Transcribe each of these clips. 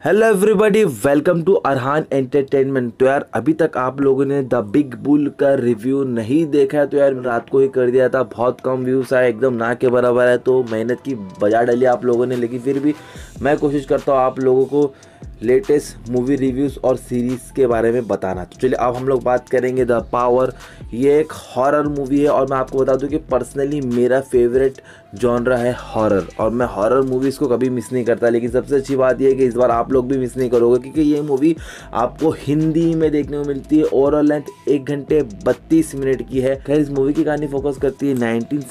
Hello everybody, welcome to Arhan entertainment. तो यार अभी तक आप लोगों ने द बिग बुल का रिव्यू नहीं देखा है तो यार रात को ही कर दिया था। बहुत कम व्यूज़ आए, एकदम ना के बराबर है। तो मेहनत की बजा डाली आप लोगों ने, लेकिन फिर भी मैं कोशिश करता हूँ आप लोगों को लेटेस्ट मूवी रिव्यूज़ और सीरीज़ के बारे में बताना। तो चलिए अब हम लोग बात करेंगे द पावर। ये एक हॉरर मूवी है और मैं आपको बता दूं कि पर्सनली मेरा फेवरेट जॉनरा है हॉरर, और मैं हॉरर मूवीज़ को कभी मिस नहीं करता। लेकिन सबसे अच्छी बात यह है कि इस बार आप लोग भी मिस नहीं करोगे, क्योंकि ये मूवी आपको हिंदी में देखने को मिलती है। ओवरऑल लेंथ 1 घंटे 32 मिनट की है। खैर, इस मूवी की कहानी फोकस करती है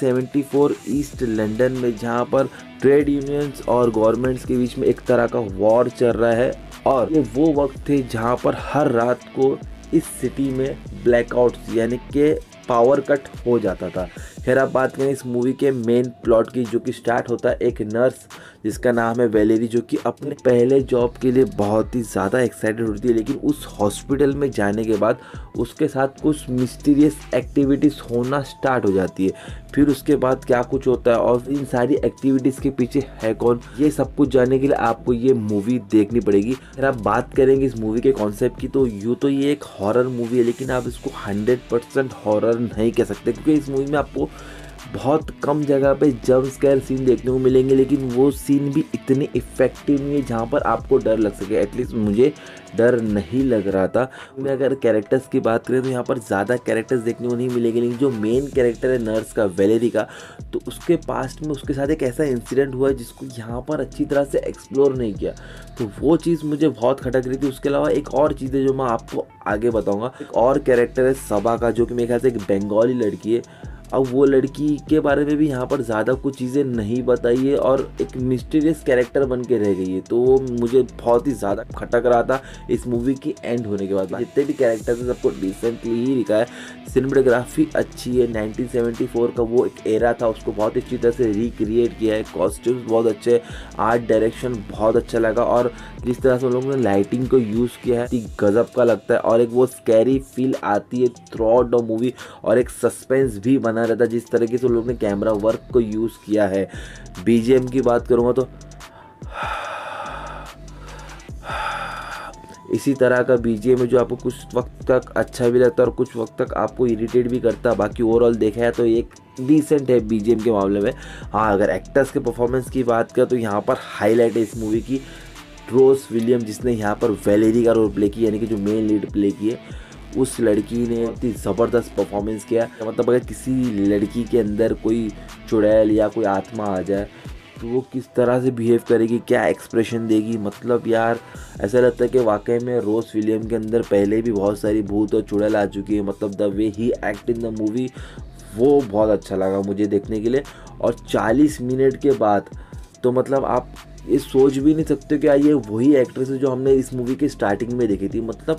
1974 ईस्ट लंदन में, जहाँ पर ट्रेड यूनियंस और गवर्नमेंट्स के बीच में एक तरह का वॉर चल रहा है। और ये वो वक्त थे जहाँ पर हर रात को इस सिटी में ब्लैकआउट्स यानी कि पावर कट हो जाता था। खैर, आप बात करें इस मूवी के मेन प्लॉट की, जो कि स्टार्ट होता है एक नर्स जिसका नाम है वैलेरी, जो कि अपने पहले जॉब के लिए बहुत ही ज़्यादा एक्साइटेड होती है। लेकिन उस हॉस्पिटल में जाने के बाद उसके साथ कुछ मिस्टीरियस एक्टिविटीज़ होना स्टार्ट हो जाती है। फिर उसके बाद क्या कुछ होता है और इन सारी एक्टिविटीज़ के पीछे है कौन, ये सब कुछ जानने के लिए आपको ये मूवी देखनी पड़ेगी। अगर आप बात करेंगे इस मूवी के कॉन्सेप्ट की, तो यूँ तो ये एक हॉरर मूवी है, लेकिन आप इसको 100% हॉरर नहीं कह सकते, क्योंकि इस मूवी में आपको बहुत कम जगह पे जंप स्केयर सीन देखने को मिलेंगे। लेकिन वो सीन भी इतने इफेक्टिव नहीं है जहाँ पर आपको डर लग सके। एटलीस्ट मुझे डर नहीं लग रहा था। मैं अगर कैरेक्टर्स की बात करें तो यहाँ पर ज़्यादा कैरेक्टर्स देखने को नहीं मिलेंगे, लेकिन जो मेन कैरेक्टर है नर्स का, वैलेरी का, तो उसके पास्ट में उसके साथ एक ऐसा इंसिडेंट हुआ है जिसको यहाँ पर अच्छी तरह से एक्सप्लोर नहीं किया। तो वो चीज़ मुझे बहुत खटक रही थी। उसके अलावा एक और चीज़ है जो मैं आपको आगे बताऊँगा। एक और कैरेक्टर है सबा का, जो कि मेरे ख्याल से एक बंगाली लड़की है। अब वो लड़की के बारे में भी यहाँ पर ज़्यादा कुछ चीज़ें नहीं बताई है और एक मिस्टीरियस कैरेक्टर बन के रह गई है। तो वो मुझे बहुत ही ज़्यादा खटक रहा था इस मूवी की एंड होने के बाद। जितने भी कैरेक्टर्स हैं सबको डिसेंटली ही लिखा है। सिनेमेटोग्राफी अच्छी है। 1974 का वो एक एरा था, उसको बहुत अच्छी तरह से रिक्रिएट किया है। कॉस्ट्यूम्स बहुत अच्छे, आर्ट डायरेक्शन बहुत अच्छा लगा, और जिस तरह से उन लोगों ने लाइटिंग को यूज़ किया है गजब का लगता है। और एक वो स्कैरी फील आती है थ्रू आउट द मूवी, और एक सस्पेंस भी बना रहता है जिस तरीके से उन लोगों ने कैमरा वर्क को यूज़ किया है। बीजीएम की बात करूँगा तो इसी तरह का बीजीएम है जो आपको कुछ वक्त तक अच्छा भी लगता है और कुछ वक्त तक आपको इरिटेट भी करता है। बाकी ओवरऑल देखा है तो एक डिसेंट है बीजीएम के मामले में। हाँ, अगर एक्टर्स के परफॉर्मेंस की बात करें तो यहाँ पर हाईलाइट है इस मूवी की रोज विलियम, जिसने यहाँ पर वैलेरी का रोल प्ले किया, यानी कि जो मेन लीड प्ले की है। उस लड़की ने इतनी ज़बरदस्त परफॉर्मेंस किया। मतलब अगर किसी लड़की के अंदर कोई चुड़ैल या कोई आत्मा आ जाए तो वो किस तरह से बिहेव करेगी, क्या एक्सप्रेशन देगी, मतलब यार ऐसा लगता है कि वाकई में रोज विलियम के अंदर पहले भी बहुत सारी भूत और चुड़ैल आ चुकी है। मतलब द वे ही एक्ट इन द मूवी, वो बहुत अच्छा लगा मुझे देखने के लिए। और 40 मिनट के बाद तो मतलब आप ये सोच भी नहीं सकते कि ये वही एक्ट्रेस है जो हमने इस मूवी के स्टार्टिंग में देखी थी। मतलब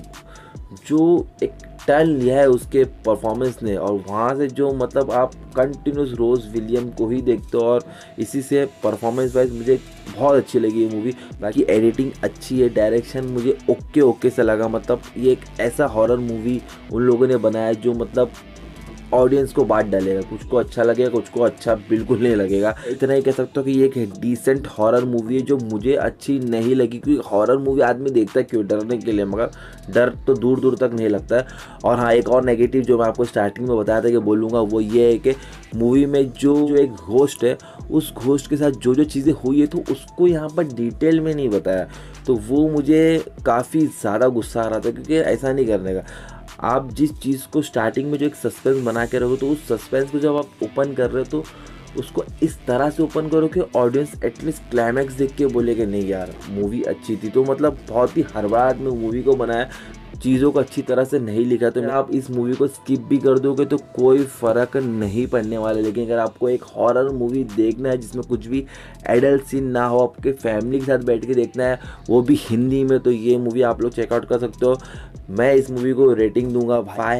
जो एक टर्न लिया है उसके परफॉर्मेंस ने, और वहाँ से जो मतलब आप कंटिन्यूस रोज विलियम को ही देखते हो, और इसी से परफॉर्मेंस वाइज मुझे बहुत अच्छी लगी ये मूवी। बाकी एडिटिंग अच्छी है, डायरेक्शन मुझे ओके सा लगा। मतलब ये एक ऐसा हॉरर मूवी उन लोगों ने बनाया जो मतलब ऑडियंस को बांट डालेगा। कुछ को अच्छा लगेगा, कुछ को अच्छा बिल्कुल नहीं लगेगा। इतना ही कह सकता हूँ कि ये एक डिसेंट हॉरर मूवी है जो मुझे अच्छी नहीं लगी, क्योंकि हॉरर मूवी आदमी देखता है क्यों, डरने के लिए, मगर डर तो दूर दूर तक नहीं लगता है। और हाँ, एक और नेगेटिव जो मैं आपको स्टार्टिंग में बताया था कि बोलूँगा, वो ये है कि मूवी में जो एक घोस्ट है, उस घोस्ट के साथ जो चीज़ें हुई है तो उसको यहाँ पर डिटेल में नहीं बताया। तो वो मुझे काफ़ी ज़्यादा गुस्सा आ रहा था, क्योंकि ऐसा नहीं करने का। आप जिस चीज़ को स्टार्टिंग में जो एक सस्पेंस बना के रखो, तो उस सस्पेंस को जब आप ओपन कर रहे हो तो उसको इस तरह से ओपन करो कि ऑडियंस एटलीस्ट क्लाइमैक्स देख के बोले कि नहीं यार मूवी अच्छी थी। तो मतलब बहुत ही हड़बड़ाहट में मूवी को बनाया, चीज़ों को अच्छी तरह से नहीं लिखा। तो आप इस मूवी को स्किप भी कर दोगे तो कोई फ़र्क नहीं पड़ने वाला। लेकिन अगर आपको एक हॉरर मूवी देखना है जिसमें कुछ भी एडल्ट सीन ना हो, आपके फैमिली के साथ बैठ के देखना है, वो भी हिंदी में, तो ये मूवी आप लोग चेकआउट कर सकते हो। मैं इस मूवी को रेटिंग दूंगा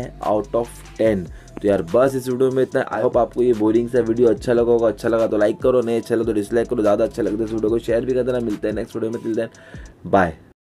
5/10। तो यार बस इस वीडियो में इतना। आई होप आपको ये बोरिंग सा वीडियो अच्छा लगा होगा। अच्छा लगा तो लाइक करो, नहीं अच्छा लगा तो डिसलाइक करो। ज़्यादा अच्छा लगता है इस वीडियो को शेयर भी कर देना। मिलते हैं नेक्स्ट वीडियो में, टिल देन बाय।